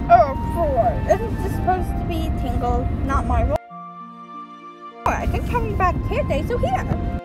Oh, Thor. Isn't this supposed to be Tingle, not my role? I think coming back here, so here.